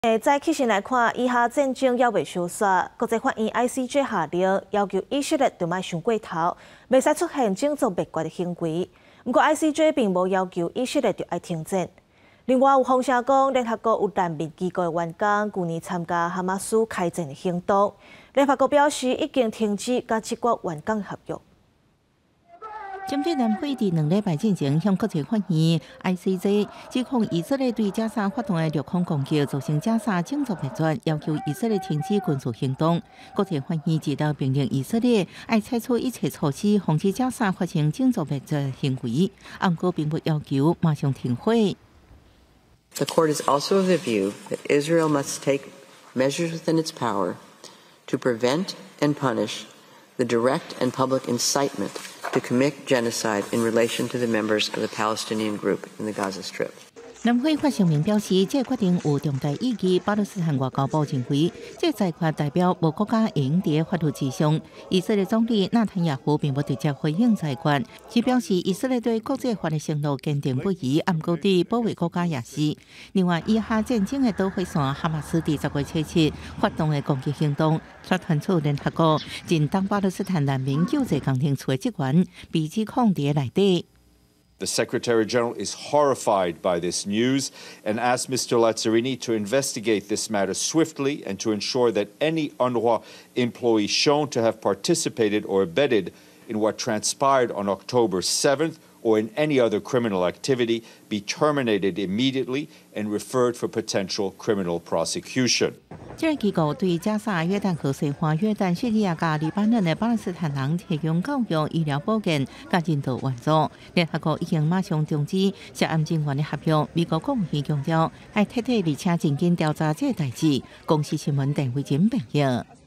在起先来看，以下战争还未收煞，国际法院 ICJ 下令要求以色列对卖上过头，未使出现种族灭绝的行为。不过 ICJ 并无要求以色列就要停战。另外有风声讲，联合国有难民机构的员工去年参加哈马斯开战的行动，联合国表示已经停止甲这国员工合约。 针对南非伫2礼拜之前向国际法院 ICJ 指控以色列对加沙发动的陆空攻击，造成加沙种族灭绝，要求以色列停止军事行动。国际法院指导命令以色列要采取一切措施，防止加沙发生种族灭绝行为，不过并不要求马上停火。 The court is also of the view that Israel must take measures within its power to prevent and punish the direct and public incitement to commit genocide in relation to the members of the Palestinian group in the Gaza Strip. 南非发声明表示，这决定有重大意义。巴勒斯坦外交部认为，这裁决代表无国家会用在法律之上。以色列总理纳坦雅胡并无直接回应裁决，只表示以色列对国际法的承诺坚定不移，不过对保卫国家也是。另外，以哈战争的导火线哈马斯伫10月7日发动的攻击行动，却传出联合国近东巴勒斯坦难民救济工程处的职员被指控伫内底。 The Secretary General is horrified by this news and asked Mr. Lazzarini to investigate this matter swiftly and to ensure that any UNRWA employee shown to have participated or abetted in what transpired on October 7th or in any other criminal activity be terminated immediately and referred for potential criminal prosecution. 这个机构对加沙、约旦河西岸、约旦、叙利亚和黎巴嫩的巴勒斯坦人提供教育、医疗保健和人道援助。联合国已经马上终止涉案人员的合约。美国国务院强调，要彻底而且认真调查这个代志。公司新闻陈慧珍报道。